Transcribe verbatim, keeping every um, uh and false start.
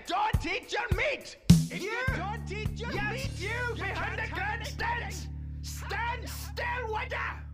don't eat your meat! If you, you don't eat your yes, meat, you behind the grandstands, stand still with her!